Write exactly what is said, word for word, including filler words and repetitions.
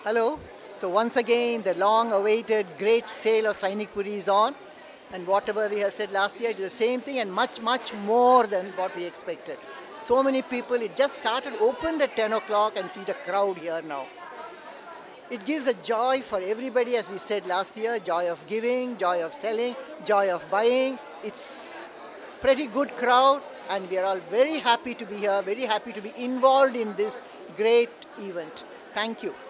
Hello. So once again, the long-awaited great sale of Sainik Puri is on. And whatever we have said last year, it is the same thing and much, much more than what we expected. So many people, it just started, opened at ten o'clock and see the crowd here now. It gives a joy for everybody, as we said last year, joy of giving, joy of selling, joy of buying. It's pretty good crowd and we are all very happy to be here, very happy to be involved in this great event. Thank you.